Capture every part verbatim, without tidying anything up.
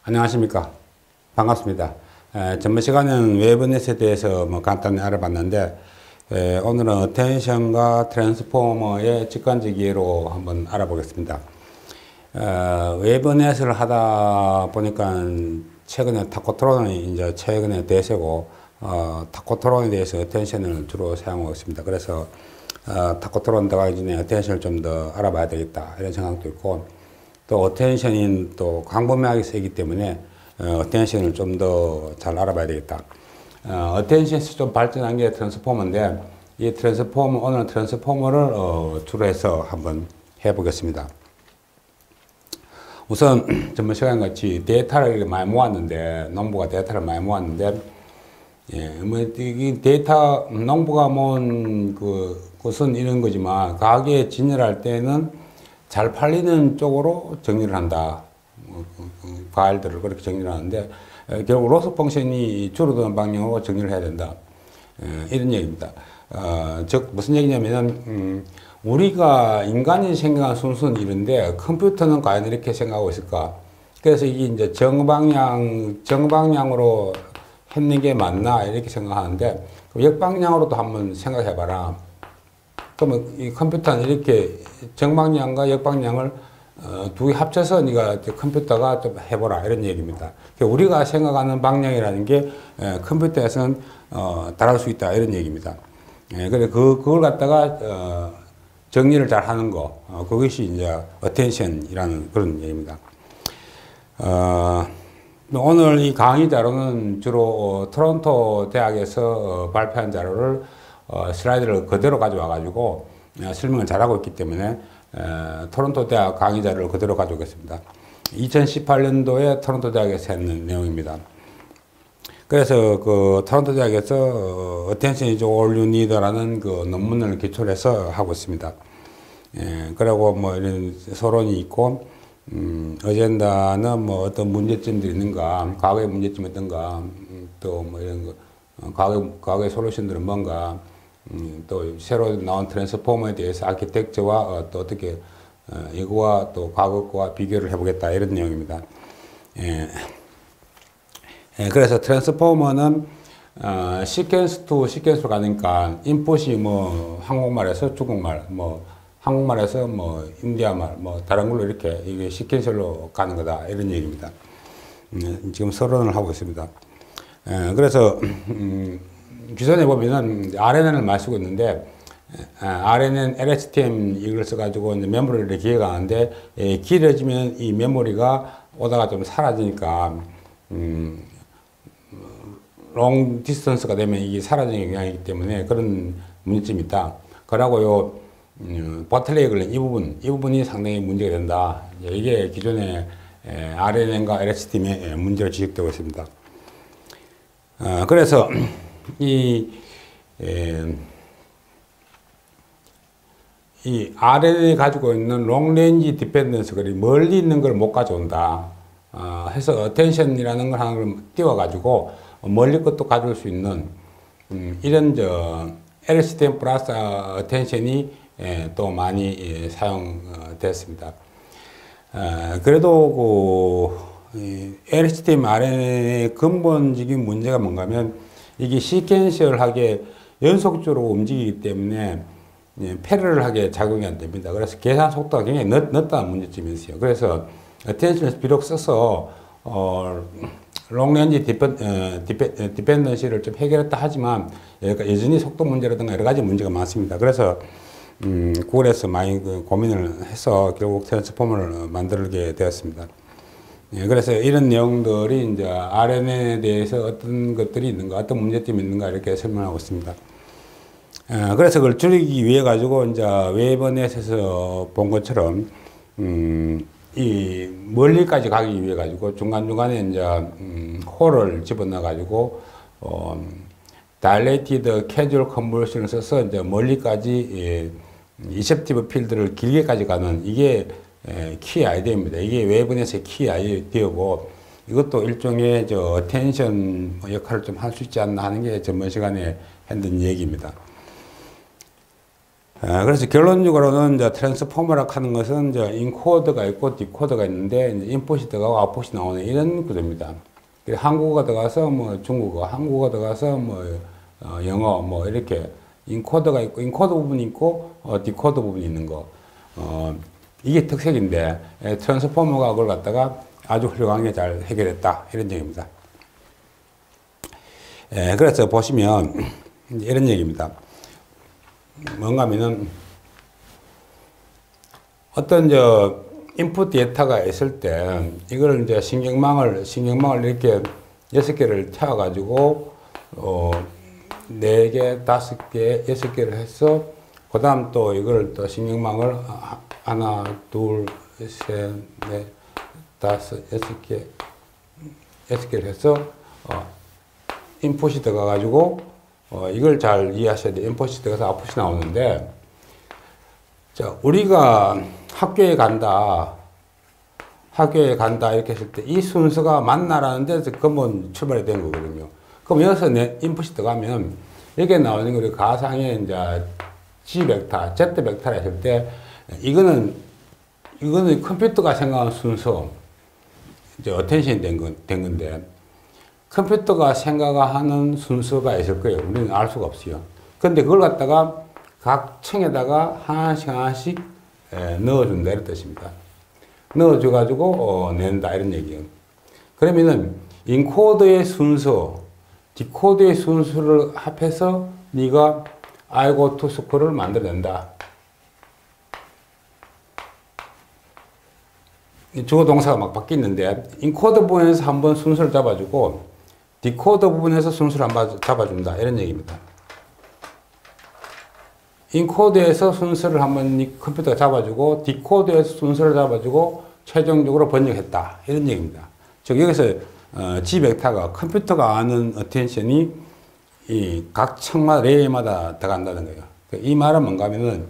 안녕하십니까. 반갑습니다. 에, 전번 시간에는 웨이브넷에 대해서 뭐 간단히 알아봤는데, 에, 오늘은 어텐션과 트랜스포머의 직관적 이해로 한번 알아보겠습니다. 어, 웨이브넷을 하다 보니까 최근에 타코트론이 이제 최근에 대세고, 어, 타코트론에 대해서 어텐션을 주로 사용하고 있습니다. 그래서 어, 타코트론 들어가기 전에 어텐션을 좀 더 알아봐야 되겠다 이런 생각도 있고, 또 어텐션이 또 광범위하게 쓰이기 때문에 어, 어텐션을 좀 더 잘 알아봐야 되겠다. 어, 어텐션에서 좀 발전한 게 트랜스포머인데, 이 트랜스포머, 오늘 트랜스포머를 어, 주로 해서 한번 해보겠습니다. 우선 전번 시간 같이 데이터를 많이 모았는데, 농부가 데이터를 많이 모았는데, 예, 뭐, 이 데이터, 농부가 모은 그, 것은 이런 거지만, 가게에 진열할 때는 잘 팔리는 쪽으로 정리를 한다. 과일들을 그렇게 정리를 하는데, 결국 로스 펑션이 줄어드는 방향으로 정리를 해야 된다. 이런 얘기입니다. 어, 즉, 무슨 얘기냐면은, 음, 우리가 인간이 생각한 순서는 이런데, 컴퓨터는 과연 이렇게 생각하고 있을까? 그래서 이게 이제 정방향, 정방향으로 했는 게 맞나? 이렇게 생각하는데, 역방향으로도 한번 생각해 봐라. 그러면 이 컴퓨터는 이렇게 정방향과 역방향을 어, 두 개 합쳐서 네가 컴퓨터가 좀 해보라 이런 얘기입니다. 우리가 생각하는 방향이라는 게 에, 컴퓨터에서는 어, 다를 수 있다 이런 얘기입니다. 예, 그래 그 그걸 갖다가 어, 정리를 잘 하는 거 어, 그것이 이제 어텐션이라는 그런 얘기입니다. 어, 오늘 이 강의 자료는 주로 어, 토론토 대학에서 어, 발표한 자료를 어, 슬라이드를 그대로 가져와 가지고 어, 설명을 잘하고 있기 때문에 어, 토론토 대학 강의 자료를 그대로 가져오겠습니다. 이천십팔 년도에 토론토 대학에서 했는 내용입니다. 그래서 그 토론토 대학에서 어, Attention is all you need라는 그 논문을 기초로 해서 하고 있습니다. 예, 그리고 뭐 이런 서론이 있고, 음, 어젠다는 뭐 어떤 문제점들이 있는가, 과거의 문제점이 어떤가, 음, 또 뭐 이런 거, 어, 과거, 과거의 솔루션들은 뭔가, 음, 또 새로 나온 트랜스포머에 대해서 아키텍처와 어, 또 어떻게 어, 이거와 또 과거와 비교를 해보겠다 이런 내용입니다. 예. 예, 그래서 트랜스포머는 어, 시퀀스 투 시퀀스로 가니까 인풋이 뭐 한국말에서 중국말, 뭐 한국말에서 뭐 인디아말, 뭐 다른 걸로 이렇게 이게 시퀀셜로 가는 거다 이런 얘기입니다. 음, 지금 서론을 하고 있습니다. 예, 그래서 음, 기존에 보면은 알엔엔을 많이 쓰고 있는데, 알엔엔, 엘에이치티엠 이걸 써가지고 이제 메모리를 기획하는데, 예, 길어지면 이 메모리가 오다가 좀 사라지니까, 음, 롱 디스턴스가 되면 이게 사라지는 경향이기 때문에 그런 문제점이 있다. 그러고요, 음, 버틀레이 걸린 이 부분, 이 부분이 상당히 문제가 된다. 이게 기존의 알엔엔과 엘에이치티엠의 문제로 지적되고 있습니다. 어, 그래서, 이, 에, 이 알엔엔이 가지고 있는 롱레인지 디펜던스가 멀리 있는 걸 못 가져온다. 어, 해서 어텐션이라는 걸 하는 걸 띄워가지고 멀리 것도 가져올 수 있는 음, 이런 저 엘에이치티엠 플러스 어텐션이 에, 또 많이 에, 사용됐습니다. 어, 그래도 그 엘에이치티엠 알엔엔의 근본적인 문제가 뭔가 하면 이게 시퀀셜하게 연속적으로 움직이기 때문에 패러럴하게 작용이 안 됩니다. 그래서 계산 속도가 굉장히 늦, 늦다는 문제점이 있어요. 그래서 어텐션을 비록 써서 어, 롱레인지 디펜, 어, 디펜, 디펜던시를 좀 해결했다 하지만 여전히 속도 문제라든가 여러 가지 문제가 많습니다. 그래서 음, 구글에서 많이 그 고민을 해서 결국 트랜스포머를 만들게 되었습니다. 예, 그래서 이런 내용들이 이제 알엔엔에 대해서 어떤 것들이 있는가, 어떤 문제점이 있는가 이렇게 설명하고 있습니다. 예, 그래서 그걸 줄이기 위해 가지고 이제 웨이브넷에서 본 것처럼, 음, 이 멀리까지 가기 위해 가지고 중간중간에 이제, 음, 홀을 집어넣어 가지고, 어, dilated casual conversion을 써서 이제 멀리까지, 예, 이셉티브 필드를 길게까지 가는 이게 에, 키 아이디어입니다. 이게 웨이브넷의 키 아이디어고, 이것도 일종의 저 어텐션 역할을 좀 할 수 있지 않나 하는 게 전번 시간에 했던 얘기입니다. 어, 그래서 결론적으로는 이제 트랜스포머라 하는 것은 이제 인코더가 있고 디코더가 있는데 이제 인풋이 들어가고 아웃풋이 나오는 이런 구조입니다. 한국어가 들어가서 뭐 중국어, 한국어가 들어가서 뭐 어, 영어 뭐 이렇게 인코더가 있고 인코더 부분이 있고 어, 디코더 부분이 있는 거. 어, 이게 특색인데 에, 트랜스포머가 그걸 갖다가 아주 훌륭하게 잘 해결했다 이런 얘기입니다. 에, 그래서 보시면 이런 얘기입니다. 뭔가 하면은 어떤 저 인풋 데이터가 있을 때 이걸 이제 신경망을 신경망을 이렇게 여섯 개를 태워 가지고 어 네 개, 다섯 개, 여섯 개를 해서 그다음 또 이걸 또 신경망을 하나, 둘, 셋, 넷, 다섯, 여섯 개, 여섯 개를 해서 어 인풋이 들어가 가지고 어 이걸 잘 이해하셔야 돼요. 인풋이 들어가서 아웃풋이 나오는데 자, 우리가 학교에 간다, 학교에 간다 이렇게 했을 때 이 순서가 맞나라는 데서 근본 출발이 된 거거든요. 그럼 여기서 내 인풋이 들어가면 여기에 나오는 거 우리 가상의 이제 G 벡터, Z 벡터라 했을 때 이거는 이거는 컴퓨터가 생각하는 순서, 이제 어텐션이 된, 건, 된 건데 컴퓨터가 생각하는 순서가 있을 거예요. 우리는 알 수가 없어요. 근데 그걸 갖다가 각 층에다가 하나씩 하나씩 에, 넣어준다 이런 뜻입니다. 넣어줘가지고 어, 낸다 이런 얘기예요. 그러면은 인코더의 순서, 디코더의 순서를 합해서 네가 I go to school을 만들어낸다. 주어 동사가 막 바뀌는데 인코더 부분에서 한번 순서를 잡아주고 디코더 부분에서 순서를 한번 잡아준다 이런 얘기입니다. 인코더에서 순서를 한번 컴퓨터가 잡아주고 디코더에서 순서를 잡아주고 최종적으로 번역했다 이런 얘기입니다. 즉 여기서 어, G 벡터가 컴퓨터가 아는 어텐션이 이 각 층마다 레이어마다 들어간다는 거예요. 이 말은 뭔가 하면은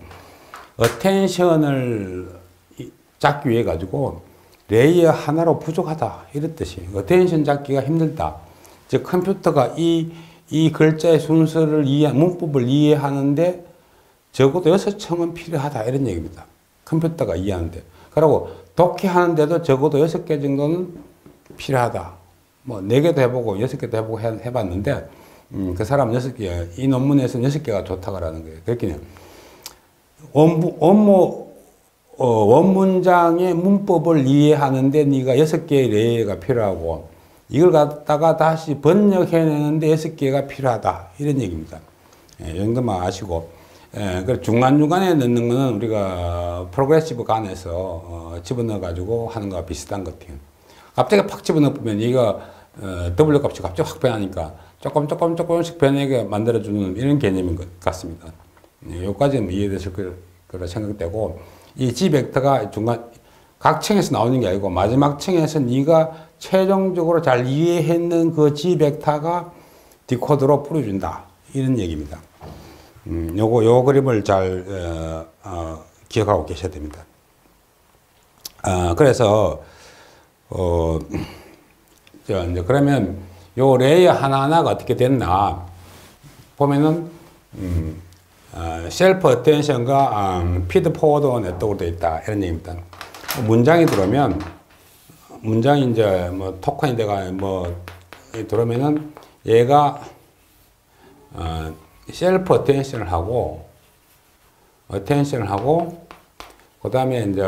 어텐션을 잡기 위해 가지고 레이어 하나로 부족하다 이런 뜻이에요. 어텐션 잡기가 힘들다. 즉 컴퓨터가 이, 이 글자의 순서를 이해, 문법을 이해하는데 적어도 여섯 층은 필요하다 이런 얘기입니다. 컴퓨터가 이해하는데. 그리고 독해하는데도 적어도 여섯 개 정도는 필요하다. 뭐 네 개도 해보고 여섯 개도 해보고 해, 해봤는데 음, 그 사람은 여섯 개, 이 논문에서는 여섯 개가 좋다고라는 거예요. 그렇게 원부, 원모, 어, 원문장의 문법을 이해하는데 네가 여섯 개의 레이어가 필요하고 이걸 갖다가 다시 번역해내는데 여섯 개가 필요하다 이런 얘기입니다. 예, 이 정도만 아시고 예, 그 중간중간에 넣는 거는 우리가 프로그레시브 간에서 어, 집어넣어 가지고 하는 거와 비슷한 것 같아요. 갑자기 팍 집어넣으면 얘가 어, W 값이 갑자기 확 변하니까 조금 조금 조금씩 변하게 만들어주는 이런 개념인 것 같습니다. 예, 여기까지는 이해되실 거라 생각되고 이 G 벡터가 중간 각 층에서 나오는 게 아니고 마지막 층에서 네가 최종적으로 잘 이해했는 그 G 벡터가 디코더로 뿌려준다 이런 얘기입니다. 음, 요거 요 그림을 잘 어, 어, 기억하고 계셔야 됩니다. 아, 그래서 어, 저 이제 그러면 요 레이어 하나하나가 어떻게 됐나 보면은 음, 어, 셀프 어텐션과 음, 피드 포워드 네트워크로 되어 있다 이런 얘기입니다. 문장이 들어오면 문장이 이제 뭐 토큰이 돼가 뭐 들어오면은 얘가 어, 셀프 어텐션을 하고 어텐션을 하고 그 다음에 이제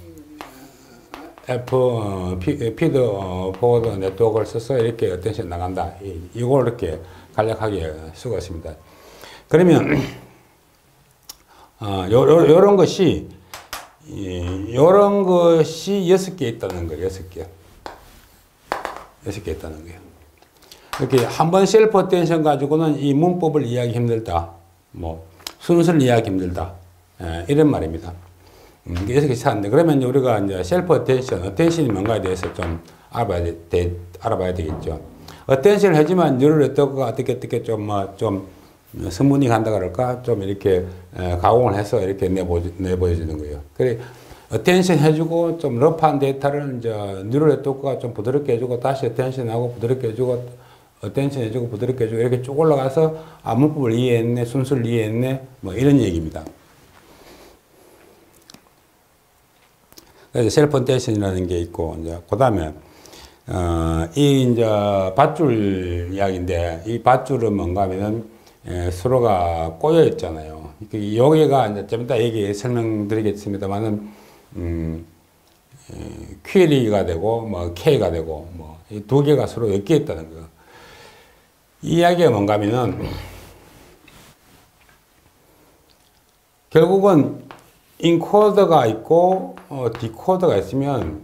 F 어, 피, 피드 어, 포워드 네트워크를 써서 이렇게 어텐션 나간다. 이, 이걸 이렇게 간략하게 쓰고 있습니다. 그러면 어, 요, 요, 요런 것이 이, 요런 것이 여섯 개 있다는 거예요. 여섯 개. 여섯 개 있다는 거예요. 이렇게 한 번 셀프 어텐션 가지고는 이 문법을 이해하기 힘들다. 뭐 순서를 이해하기 힘들다. 예, 이런 말입니다. 음, 여섯 개씩 하는데 그러면 우리가 이제 셀프 어텐션, 어텐션이 뭔가에 대해서 좀 알아봐야 돼, 알아봐야 되겠죠. 어텐션을 하지만 뉴럴 네트워크가 어떻게 어떻게 좀 뭐 좀 스무닝 한다 그럴까 좀 이렇게 에, 가공을 해서 이렇게 내보 내보여주는 거예요. 그래 어텐션 해주고 좀 러프한 데이터를 이제 뉴럴 네트워크가 좀 부드럽게 해주고 다시 어텐션하고 부드럽게 해주고 어텐션 해주고 부드럽게 해주고 이렇게 쭉 올라가서 아 문법을 이해했네, 순서를 이해했네 뭐 이런 얘기입니다. 그래서 셀프 어텐션이라는 게 있고, 이제, 그 다음에, 어, 이, 이제, 밧줄 이야기인데, 이 밧줄은 뭔가 하면은, 예, 서로가 꼬여 있잖아요. 여기가 이제 좀 이따 얘기 설명드리겠습니다만은, 음, 큐엘이가 되고, 뭐, K가 되고, 뭐, 이 두 개가 서로 엮여 있다는 거. 이 이야기가 뭔가 하면은, 결국은 인코더가 있고, 어, 디코더가 있으면,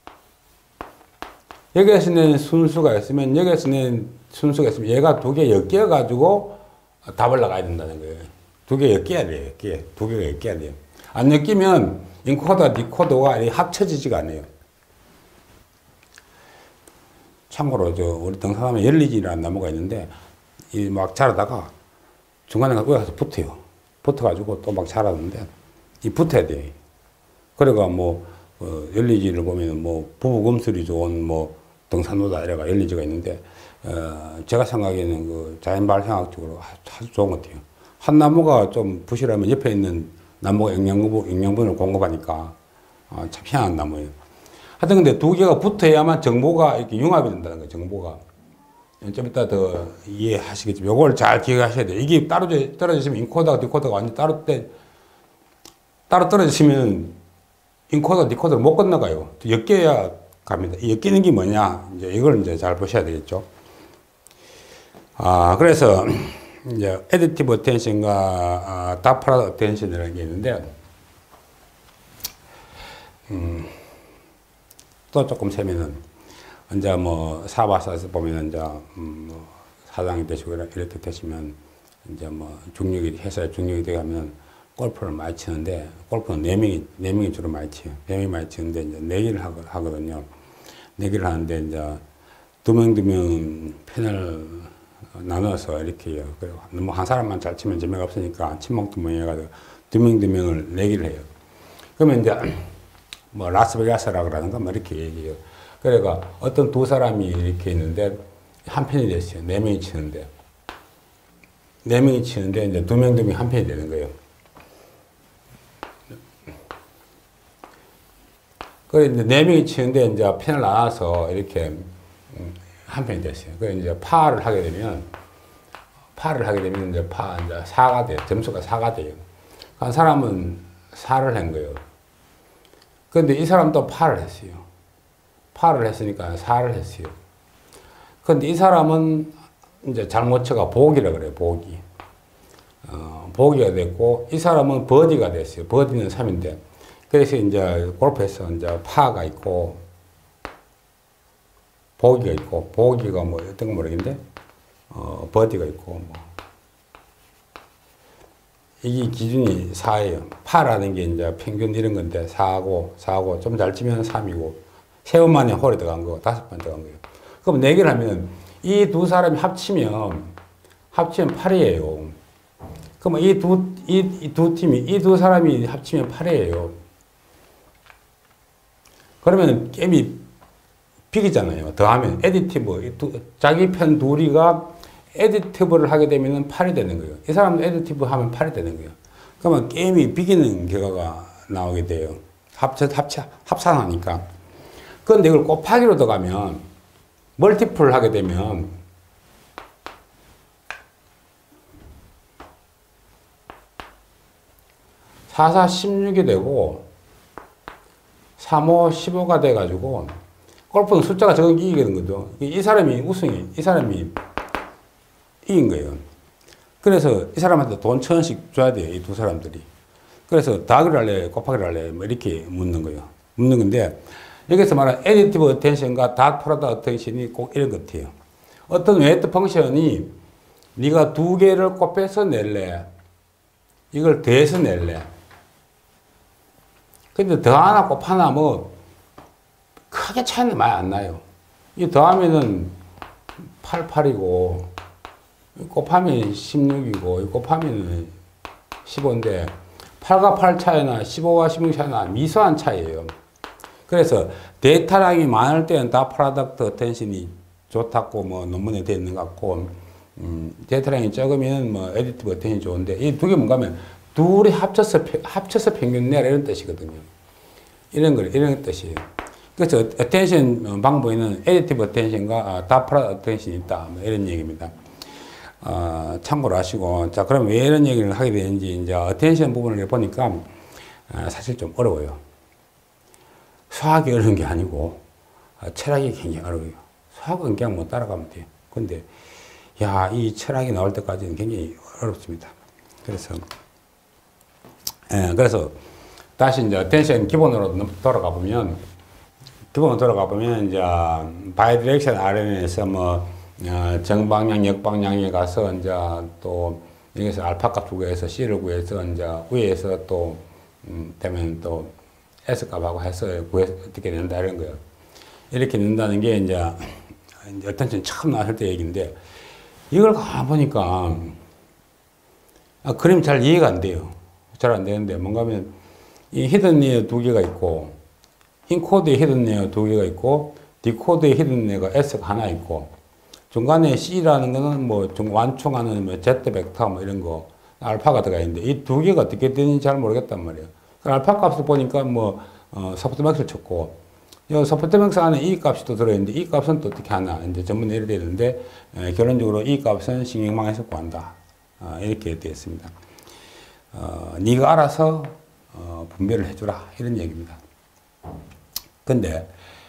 여기에서는 순수가 있으면, 여기에서는 순수가 있으면, 얘가 두 개 엮여가지고 답을 나가야 된다는 거예요. 두 개 엮여야 돼요, 엮여. 두 개가 엮여야 돼요. 안 엮이면, 인코더, 디코더가 합쳐지지가 않아요. 참고로, 저, 우리 등산하면 열리지라는 나무가 있는데, 이 막 자라다가 중간에 가고 가서 붙어요. 붙어가지고 또 막 자라는데, 이 붙어야 돼. 그래가 뭐, 어, 열리지를 보면 뭐, 부부금술이 좋은 뭐, 등산로다 이래가 열리지가 있는데, 어, 제가 생각에는 그 자연 발생학적으로 아주 좋은 것 같아요. 한 나무가 좀 부실하면 옆에 있는 나무가 영양분, 영양분을 공급하니까, 아, 참 희한한 나무예요. 하여튼 근데 두 개가 붙어야만 정보가 이렇게 융합이 된다는 거예요, 정보가. 좀 이따 더 이해하시겠지만, 요걸 잘 기억하셔야 돼요. 이게 따로 떨어지시면 인코더가 디코더가 완전 따로 때, 따로 떨어지시면 인코더, 디코더를 못 건너가요. 엮여야 갑니다. 엮이는 게 뭐냐? 이제 이걸 이제 잘 보셔야 되겠죠. 아, 그래서 이제 애디티브 어텐션과 아, 다프라드 어텐션이라는 게 있는데, 음, 또 조금 세면은, 이제 뭐 사바사에서 보면 이제 음, 뭐 사장이 되시고 이렇게 되시면 이제 뭐 중력이 회사에 중력이 되면 골프를 많이 치는데, 골프는 네 명이 네 명이 주로 많이 치요. 네 명이 많이 치는데 이제 내기를 하거든요. 내기를 하는데 이제 두 명 두 명 편을 나눠서 이렇게 해요. 그리고 너무 한 사람만 잘 치면 재미가 없으니까 친목두목 해가지고 두 명 두 명을 내기를 해요. 그러면 이제 뭐 라스베가스라 그러는가 뭐 이렇게 얘기해요. 그러니까 어떤 두 사람이 이렇게 있는데 한 편이 됐어요. 네 명이 치는데 네 명이 치는데 이제 두 명 두 명 한 편이 되는 거예요. 그래 이제 네 명이 치는데 이제 편을 나눠서 이렇게 한 편이 됐어요. 그래 이제 파를 하게 되면 파를 하게 되면 이제 파 이제 사가 돼요. 점수가 사가 돼요. 한 사람은 사를 한 거예요. 그런데 이 사람도 파를 했어요. 파를 했으니까 사를 했어요. 그런데 이 사람은 이제 잘못 쳐가 보기라 그래요. 보기. 어, 보기가 됐고 이 사람은 버디가 됐어요. 버디는 삼인데 그래서 이제 골프에서 이제 파가 있고 보기가 있고 보기가 뭐 어떤 거 모르겠는데 어, 버디가 있고 뭐 이게 기준이 사예요. 파라는 게 이제 평균 이런 건데 사고 사고 좀 잘 치면 삼이고 세 번만에 홀에 들어간 거 다섯 번 들어간 거예요. 그럼 네 개를 하면 이 두 사람이 합치면 합치면 팔이에요. 그러면 이 두 이 두 팀이 이 두 사람이 합치면 팔이에요. 그러면 게임이 비기잖아요. 더하면 에디티브 자기 편 둘이가 에디티브를 하게 되면 팔이 되는 거예요. 이 사람도 에디티브 하면 팔이 되는 거예요. 그러면 게임이 비기는 결과가 나오게 돼요. 합쳐 합쳐 합산하니까. 그런데 이걸 곱하기로 들어가면 멀티플 하게 되면 사, 사, 십육이 되고 삼, 오, 십오가 돼가지고 골프는 숫자가 적은 게 이기게 된 거죠. 이 사람이 우승이, 이 사람이 이긴 거예요. 그래서 이 사람한테 돈 천 원씩 줘야 돼요. 이 두 사람들이. 그래서 더하기를 할래, 곱하기를 할래, 뭐 이렇게 묻는 거예요. 묻는 건데, 여기서 말하는 additive attention과 dot product attention이 꼭 이런 것 같아요. 어떤 웨이트 펑션이 네가 두 개를 곱해서 낼래, 이걸 더해서 낼래. 근데 더 하나 곱 하나 뭐 크게 차이는 많이 안 나요. 이 더하면은 팔, 팔이고 곱하면 십육이고 곱하면 십오인데 팔과 팔 차이나 십오와 십육 차이나 미소한 차이예요. 그래서 데이터량이 많을 때는 다 프로덕트 어텐션이 좋다고 뭐 논문에 되어 있는 것 같고 음, 데이터량이 적으면 뭐 에디티브 어텐션이 좋은데 이 두 개 뭔가 하면 둘이 합쳐서 합쳐서 평균 내라 이런 뜻이거든요. 이런 걸, 이런 뜻이에요. 그래서 attention 방법에는 additive attention과 deferred attention이 있다. 뭐 이런 얘기입니다. 어, 참고로 하시고. 자, 그럼 왜 이런 얘기를 하게 되는지, 이제 attention 부분을 보니까 어, 사실 좀 어려워요. 수학이 어려운 게 아니고, 어, 철학이 굉장히 어려워요. 수학은 그냥 못 따라가면 돼요. 근데, 야, 이 철학이 나올 때까지는 굉장히 어렵습니다. 그래서, 예, 그래서, 다시 이제 attention 기본으로 돌아가 보면, 기본으로 돌아가 보면, 이제, 바이디렉션 알엔에서 뭐, 어, 정방향, 역방향에 가서, 이제 또, 여기서 알파 값을 구해서 C를 구해서, 이제 위에서 또, 음, 되면 또, S 값하고 해서 구해서 어떻게 된다, 이런 거예요. 이렇게 된다는 게, 이제, attention 처음 나왔을 때 얘기인데, 이걸 가보니까, 아, 그림이 잘 이해가 안 돼요. 잘 안 되는데, 뭔가 하면, 이 히든 레이어 두 개가 있고, 인코드에 히든 레이어 두 개가 있고, 디코드에 히든 레이어가 S가 하나 있고, 중간에 C라는 거는 뭐, 완충하는 뭐, Z 벡터 뭐 이런 거, 알파가 들어가 있는데, 이 두 개가 어떻게 되는지 잘 모르겠단 말이에요. 알파 값을 보니까 뭐, 어, 소프트맥스를 쳤고, 이 소프트맥스 안에 이 값이 또 들어있는데, 이 값은 또 어떻게 하나, 이제 전부 내려 되는데, 에, 결론적으로 이 값은 신경망에서 구한다. 어, 이렇게 되어 있습니다. 어, 네가 알아서 어, 분별을 해주라 이런 얘기입니다. 근데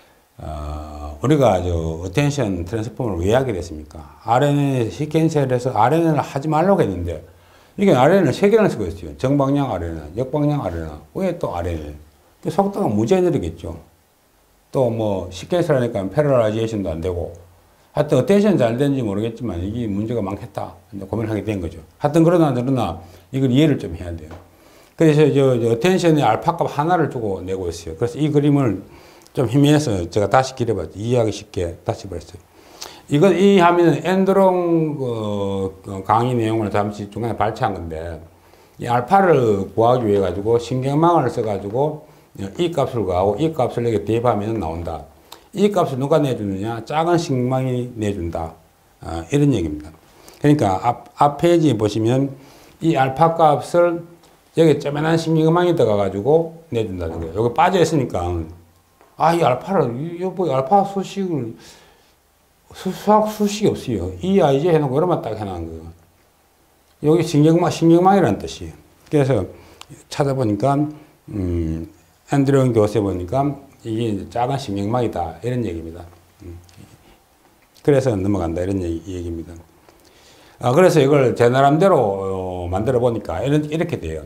어, 우리가 저 어텐션 트랜스포머를 왜 하게 됐습니까? 알엔에이 시퀀셜에서 알엔에이를 하지 말라고 했는데 이게 알엔에이를 세 개나 쓰고 있어요. 정방향 알엔에이, 역방향 알엔에이. 왜 또 알엔에이? 속도가 무지하게 느리겠죠. 또 뭐 시퀀셜 하니까 패러라이제이션도 안 되고 하여튼 어텐션 잘 되는지 모르겠지만 이게 문제가 많겠다. 고민을 하게 된 거죠. 하여튼 그러나 그러나 이걸 이해를 좀 해야 돼요. 그래서 저, 저 어텐션의 알파 값 하나를 주고 내고 있어요. 그래서 이 그림을 좀 희미해서 제가 다시 그려봤죠. 이해하기 쉽게 다시 그렸어요. 이거, 이 화면은 엔드롱 그 강의 내용을 잠시 중간에 발췌한 건데, 이 알파를 구하기 위해 가지고 신경망을 써가지고 이 값을 구하고 이 값을 여기 대입하면 나온다. 이 값을 누가 내주느냐? 작은 신경망이 내준다. 어, 이런 얘기입니다. 그러니까 앞, 앞 페이지 보시면 이 알파 값을 여기 쪼매난 신경망이 들어가가지고 내준다는 거예요. 여기 빠져 있으니까, 아, 이 알파를, 이, 뭐, 알파 수식을, 수, 수학 수식이 없어요. 이 아이지 해놓고 이러면 딱 해놓은 거예요. 여기 신경망, 신경망이라는 뜻이에요. 그래서 찾아보니까, 음, 앤드류 교수에 보니까 이게 이제 작은 신경망이다. 이런 얘기입니다. 음. 그래서 넘어간다. 이런 얘기, 얘기입니다. 아, 그래서 이걸 제 나름대로 어, 만들어 보니까 이런, 이렇게 돼요.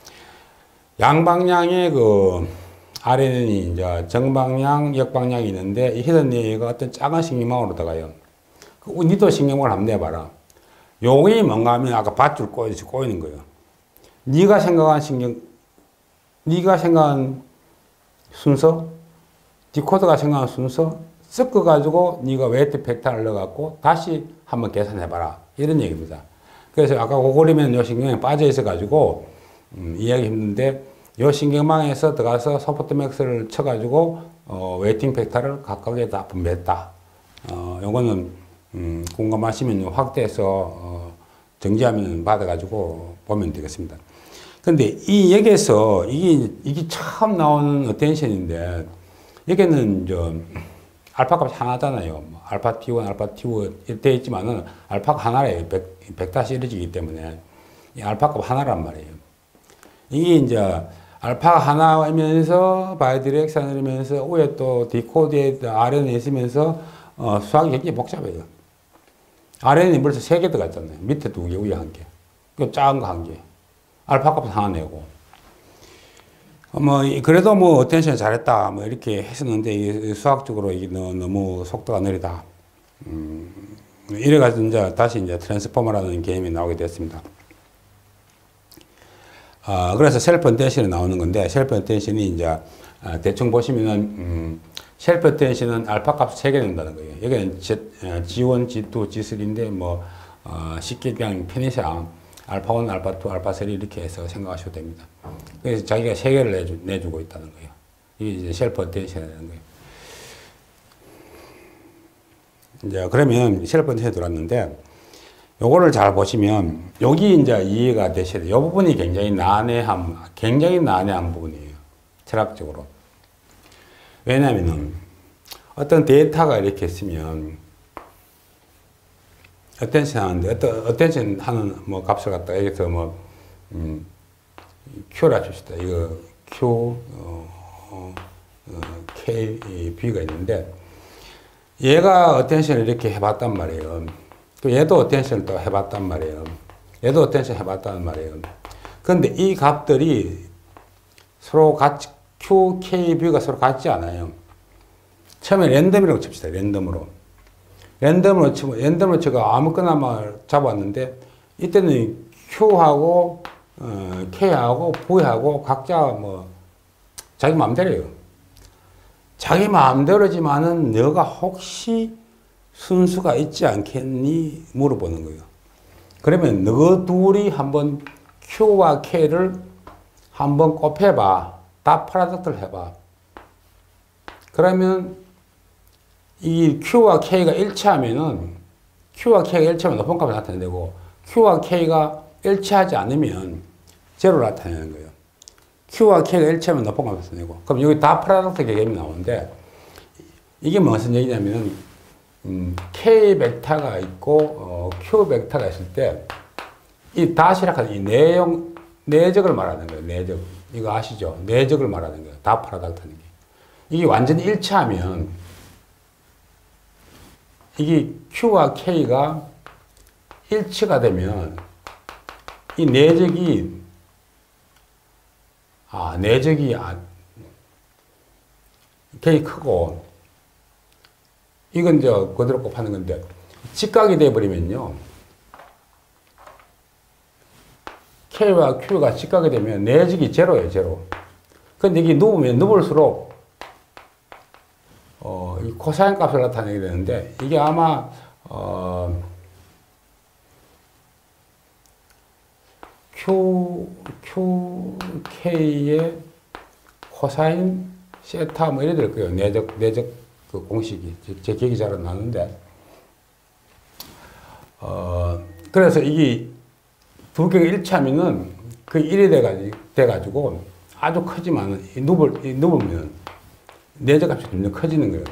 양방향의 그 알엔에이는 이제 정방향, 역방향이 있는데 이 히든 레이어가 어떤 작은 신경망으로 들어가요. 그 니도 신경망을 한번 내봐라. 용이 뭔가 하면 아까 밧줄 꼬여서 꼬이는 거예요. 네가 생각한 신경, 네가 생각한 순서, 디코더가 생각한 순서 섞어가지고 네가 웨이트 팩터를 넣어갖고 다시 한번 계산해봐라. 이런 얘기입니다. 그래서 아까 그 그림에는 요 신경망에 빠져 있어가지고 음, 이해하기 힘든데 요 신경망에서 들어가서 소프트맥스를 쳐가지고 어, 웨이팅 팩터를 각각에 다 분배했다. 어, 요거는 음, 공감하시면 확대해서 어, 정지하면 받아가지고 보면 되겠습니다. 근데 이 여기에서 이게, 이게 처음 나오는 어텐션인데 여기는 저 알파 값이 하나잖아요. 뭐 알파 티 원, 알파 티 투 이렇게 되어 있지만은 알파가 하나래요. 백 다시 일이기 때문에 이 알파 값 하나란 말이에요. 이게 이제 알파가 하나이면서 바이디렉션이면서 위에 또 디코드에 알엔에이 있으면서 어, 수학이 굉장히 복잡해요. 알엔에이 벌써 세 개 들어갔잖아요. 밑에 두 개, 위에 한 개. 그 작은 거 한 개. 알파 값 하나 내고. 어, 뭐, 그래도 뭐, 어텐션 잘했다. 뭐, 이렇게 했었는데, 이게 수학적으로 이게 너무 속도가 느리다. 음, 이래가지고 이제 다시 이제 트랜스포머라는 개념이 나오게 됐습니다. 아, 그래서 셀프 어텐션이 나오는 건데, 셀프 어텐션이 이제, 아, 대충 보시면은, 음, 셀프 어텐션은 알파 값 세 개 낸다는 거예요. 여기는 지 원, 지 투, 지 쓰리인데, 뭐, 어, 쉽게 그냥 편의상 알파 원, 알파 투, 알파 쓰리 이렇게 해서 생각하셔도 됩니다. 그래서 자기가 세 개를 내주, 내주고 있다는 거예요. 이게 이제 셀프 어텐션이라는 거예요. 이제 그러면 셀프 어텐션이 들어왔는데, 요거를 잘 보시면, 여기 이제 이해가 되셔야 돼요. 이 부분이 굉장히 난해한, 굉장히 난해한 부분이에요. 철학적으로. 왜냐면은 어떤 데이터가 이렇게 있으면 어텐션 하는데 어떤 어텐션 하는 뭐 값을 갖다가 여기서 뭐 음, Q라 줍시다. 이거 Q 어, 어, 어, K B가 있는데 얘가 어텐션을 이렇게 해봤단 말이에요. 또 얘도 어텐션을 또 해봤단 말이에요. 얘도 어텐션 해봤단 말이에요. 그런데 이 값들이 서로 같이 Q, K, B가 서로 같지 않아요. 처음에 랜덤이라고 칩시다. 랜덤으로. 랜덤으로 치고, 랜덤으로 치고 아무거나 잡았는데, 이때는 Q하고, 어, K하고, V하고 각자 뭐, 자기 마음대로예요. 자기 마음대로지만은 너가 혹시 순수가 있지 않겠니? 물어보는 거예요. 그러면 너 둘이 한번 Q와 K를 한번 곱해봐. 다 프로덕트를 해봐. 그러면 이 Q와 K가 일치하면은 Q와 K가 일치하면 높은 값을 나타내고 Q와 K가 일치하지 않으면 제로를 나타내는 거예요. Q와 K가 일치하면 높은 값을 나타내고 그럼 여기 다 프로덕트 개념이 나오는데 이게 무슨 얘기냐면은 음, K 벡터가 있고 어, Q 벡터가 있을 때 이 다시락한 이 내용 내적을 말하는 거예요. 내적. 이거 아시죠? 내적을 말하는 거예요. 다 프로덕트는 게. 이게 완전히 일치하면 이게 Q와 K가 일치가 되면 이 내적이 아 내적이 아, K 크고 이건 이제 그대로 곱하는 건데 직각이 돼버리면요 K와 Q가 직각이 되면 내적이 제로예요. 제로. 근데 이게 누우면 누울수록 어, 이 코사인 값을 나타내게 되는데 이게 아마 어, Q, Q, K의 코사인 세타 뭐 이래 될 거예요. 내적, 내적 그 공식이. 제, 제 기억이 잘 안 나는데. 어, 그래서 이게 두 개가 일치하면은 그 일이 돼가지고, 돼가지고 아주 크지만 누울, 누우면 내적 값이 점점 커지는 거예요.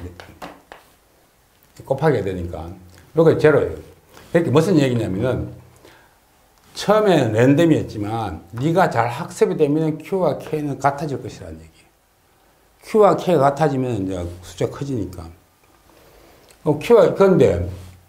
곱하게 되니까. 이게 제로예요. 그러니까 무슨 얘기냐면은 처음에는 랜덤이었지만 네가 잘 학습이 되면 Q와 K는 같아질 것이라는 얘기예요. Q와 K가 같아지면 이제 숫자가 커지니까. 어, Q와, 그런데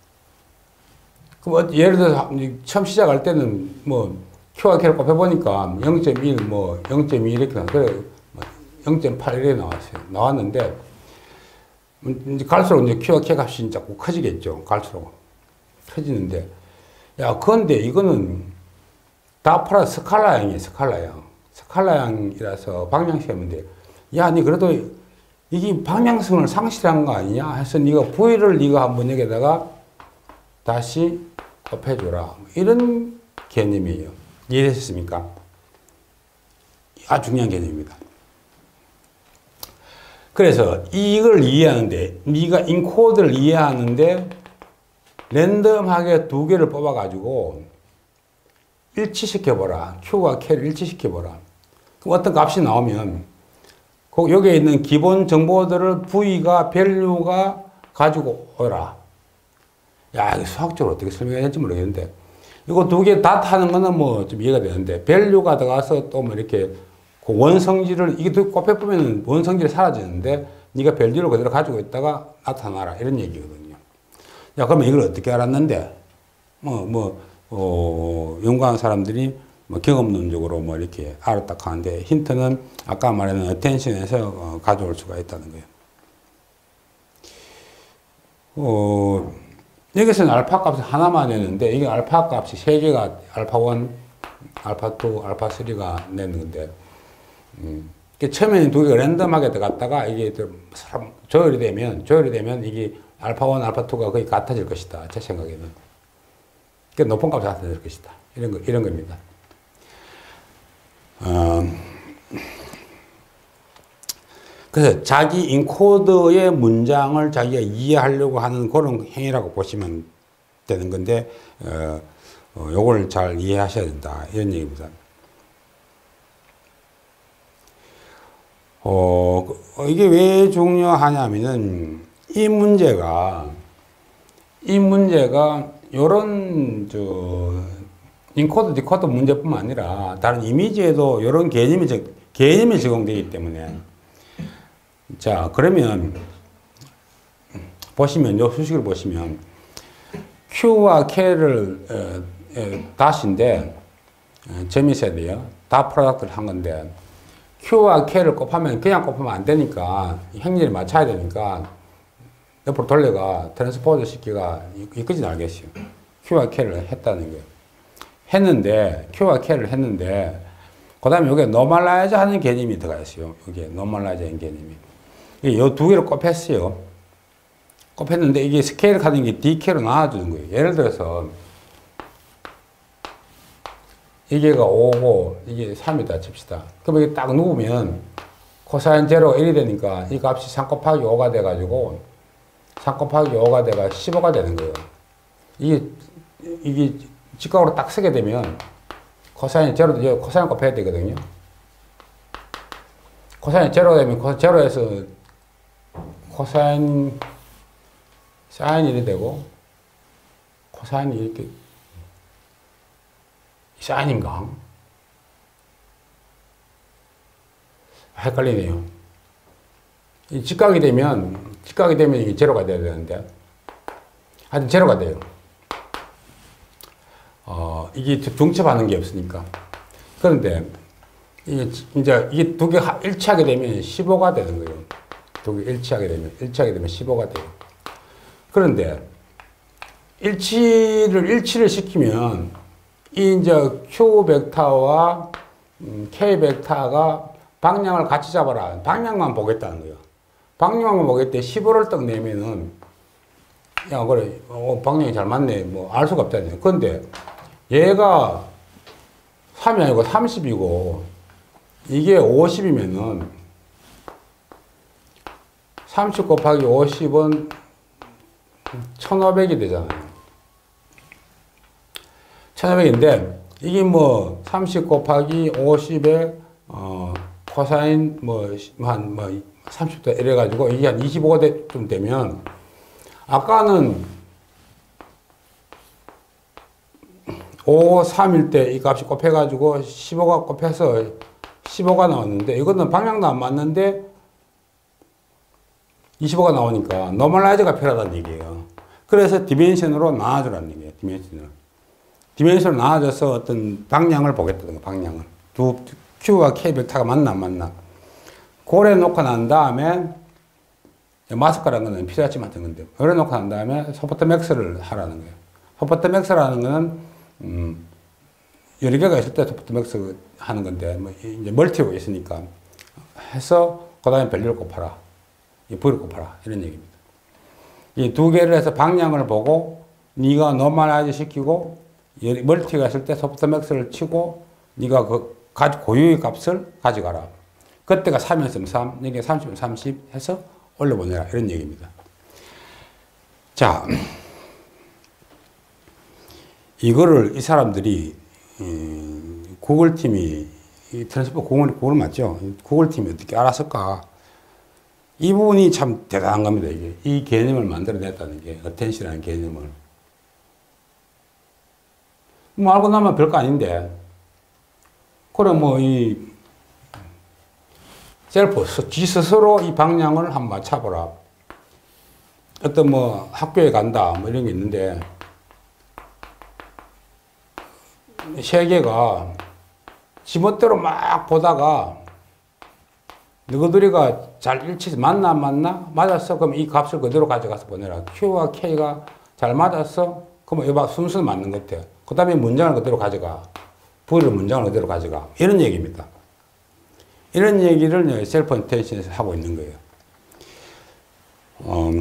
그럼 예를 들어서 처음 시작할 때는 뭐 Q와 K를 곱해보니까 영 점 일, 뭐 영 점 이 이렇게 나왔어요. 그래 영 점 팔 이렇게 나왔어요. 나왔는데 이제 갈수록 이제 Q와 K 값이 자꾸 커지겠죠. 갈수록 커지는데 야 그런데 이거는 다 팔아 스칼라형이에요. 스칼라형. 스칼라형이라서 방향시험인데 야 니 그래도 이게 방향성을 상실한 거 아니냐 해서 네가 V를 네가 한번 여기다가 다시 곱해줘라. 이런 개념이에요. 이해되셨습니까? 아주 중요한 개념입니다. 그래서 이걸 이해하는데, 네가 인코드를 이해하는데, 랜덤하게 두 개를 뽑아가지고 일치시켜보라. Q와 K를 일치시켜보라. 그럼 어떤 값이 나오면, 여기에 있는 기본 정보들을 V가, 밸류가 가지고 오라. 야, 이거 수학적으로 어떻게 설명해야 될지 모르겠는데, 이거 두 개 다 타는 거는 뭐 좀 이해가 되는데, 밸류가 들어가서 또 뭐 이렇게 그 원성질을, 이게 곱해보면 원성질이 사라지는데, 네가 밸류를 그대로 가지고 있다가 나타나라. 이런 얘기거든요. 야, 그러면 이걸 어떻게 알았는데? 뭐, 뭐, 어, 연구하는 사람들이 뭐 경험론적으로 뭐 이렇게 알았다 하는데, 힌트는 아까 말했는 어텐션에서 어, 가져올 수가 있다는 거예요. 어, 여기서는 알파 값을 하나만 내는데, 이게 알파 값이 세 개가 알파 일, 알파 이, 알파 삼가 내는 건데, 음, 처음에는 두 개가 랜덤하게 들어갔다가 이게 조율이 되면, 조율이 되면 이게 알파 일, 알파 이가 거의 같아질 것이다. 제 생각에는. 그러니까 높은 값이 같아질 것이다. 이런 거, 이런 겁니다. 어, 그래서 자기 인코드의 문장을 자기가 이해하려고 하는 그런 행위라고 보시면 되는 건데, 어, 어, 요걸 잘 이해하셔야 된다. 이런 얘기입니다. 어, 어, 이게 왜 중요하냐면은 이 문제가 이 문제가 요런 저 인코드 디코드 문제뿐만 아니라 다른 이미지에도 요런 개념이 적, 개념이 적용되기 때문에 자 그러면 보시면 요 수식을 보시면 Q와 K를 어, 어, 다시인데 어, 점이 있어야 돼요. 다 프로덕트를 한 건데 Q와 K를 곱하면 그냥 곱하면 안 되니까 행렬이 맞춰야 되니까 옆으로 돌려가 트랜스포즈 시키가 이끄진 알겠어요. Q와 K를 했다는 거예요. 했는데 Q와 K를 했는데 그 다음에 여기에 노멀라이즈 하는 개념이 들어가 있어요. 여기에 노멀라이즈 하는 개념이 이 두 개를 곱했어요. 곱했는데 이게 스케일 하는 게 디케이로 나눠주는 거예요. 예를 들어서 이게가 오고 이게 삼이다 칩시다. 그럼 이게 딱 누우면 코사인 제로가 일이 되니까 이 값이 삼 곱하기 오가 돼가지고 삼 곱하기 오가 돼가 십오가 되는 거예요. 이게 이게 직각으로 딱 쓰게 되면 코사인 제로, 코사인 곱해야 되거든요. 코사인 제로 되면 코, 제로에서 코사인 사인 일이 되고 코사인이 이렇게 사인인가? 헷갈리네요. 이 직각이 되면 직각이 되면 이게 제로가 돼야 되는데 하여튼 제로가 돼요. 어, 이게 중첩하는 게 없으니까. 그런데 이게 이제 이게 두 개 일치하게 되면 십오가 되는 거예요. 두 개 일치하게 되면 일치하게 되면 십오가 돼요. 그런데 일치를 일치를 시키면 이 이제 Q 벡터와 K 벡터가 방향을 같이 잡아라. 방향만 보겠다는 거예요. 방향만 보겠대 십오를 딱 내면은 야 그래 어, 방향이 잘 맞네 뭐 알 수가 없잖아요. 그런데 얘가 삼이 아니고 삼십이고 이게 오십이면은 삼십 곱하기 오십은 천오백이 되잖아요. 천오백인데 이게 뭐 삼십 곱하기 오십에 어 코사인 뭐 한 뭐 삼십 도 이래 가지고 이게 한 이십오가 되, 좀 되면 아까는 오, 삼일 때 이 값이 곱해 가지고 십오가 곱해서 십오가 나왔는데 이거는 방향도 안 맞는데 이십오가 나오니까 노멀라이즈가 필요하다는 얘기예요. 그래서 디멘션으로 나눠주라는 얘기예요. 디멘션으로. 디멘션으로 나눠져서 어떤 방향을 보겠다는 거, 방향을. 두 Q와 K 벡터가 맞나 안 맞나. 고래 놓고 난 다음에 마스크라는 거는 피자치 같은 건데 고래 놓고 난 다음에 소프트맥스를 하라는 거예요. 소프트맥스라는 거는 음, 여러 개가 있을 때 소프트맥스 하는 건데 뭐 이제 멀티가 있으니까 해서 그 다음에 밸류를 곱하라. 이 V를 곱하라. 이런 얘기입니다. 이 두 개를 해서 방향을 보고 네가 노멀라이즈 시키고 멀티가 있을 때 소프트맥스를 치고 네가 그 고유의 값을 가져가라. 그때가 삼이었으면 삼, 여기가 삼십이면 삼십 해서 올려보내라. 이런 얘기입니다. 자, 이거를 이 사람들이 음, 구글 팀이 트랜스포 구글, 구글 맞죠? 구글 팀이 어떻게 알았을까? 이 부분이 참 대단한 겁니다. 이게 이 개념을 만들어냈다는 게 어텐시라는 개념을 뭐 알고 나면 별거 아닌데 그럼 뭐 이 셀프 지 스스로 이 방향을 한번 맞춰보라. 어떤 뭐 학교에 간다 뭐 이런 게 있는데 세계가 지멋대로 막 보다가 너희들이가 잘 일치해서 맞나 안 맞나? 맞았어? 그럼 이 값을 그대로 가져가서 보내라. Q와 K가 잘 맞았어? 그럼 이봐 순수는 맞는 것 같아. 그 다음에 문장을 그대로 가져가. V를 문장을 그대로 가져가. 이런 얘기입니다. 이런 얘기를 셀프 인텐션에서 하고 있는 거예요. 어,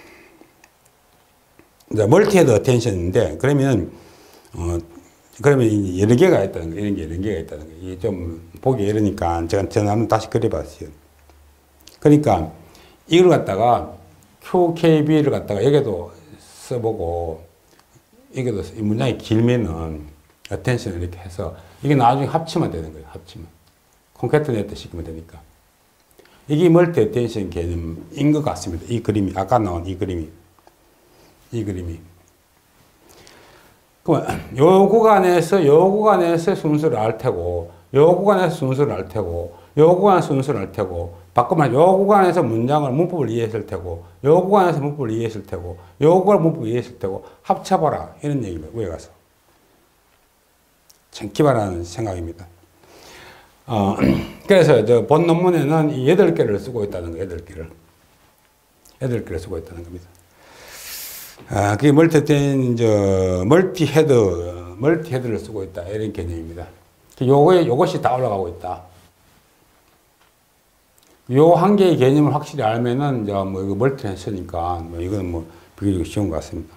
이제 멀티헤드 어텐션인데 그러면 어, 그러면 여러 개가 있다는 거, 이런 게 여러 개가 있다는 거. 이게 좀 보기 이러니까 제가 전화 한번 다시 그려봤어요. 그러니까 이걸 갖다가 Q, K, B를 갖다가 여기도 써보고 여기도 이 문장이 길면은 attention을 이렇게 해서 이게 나중에 합치면 되는 거예요. 합치면. 콘캐트네이트 시키면 되니까. 이게 멀티 어텐션 개념인 것 같습니다. 이 그림이, 아까 나온 이 그림이. 이 그림이. 그러면 요 구간에서, 요 구간에서 순서를 알 테고, 요 구간에서 순서를 알 테고, 요 구간에서 순서를 알 테고, 바꾸면 요 구간에서 문장을, 문법을 이해했을 테고, 요 구간에서 문법을 이해했을 테고, 요 구간 문법을 이해했을 테고, 합쳐봐라. 이런 얘기입니다. 위에 가서. 참 기발한 생각입니다. 어, 그래서 저 본 논문에는 이 여덟 개를 쓰고 있다는 거예요. 여덟 개를. 여덟 개를 쓰고 있다는 겁니다. 아, 그게 멀티된, 저, 멀티 헤드, 멀티 헤드를 쓰고 있다. 이런 개념입니다. 요거에, 요것이 다 올라가고 있다. 요 한 개의 개념을 확실히 알면은, 이제 뭐, 이거 멀티를 쓰니까, 뭐, 이거는 뭐, 비교적 쉬운 것 같습니다.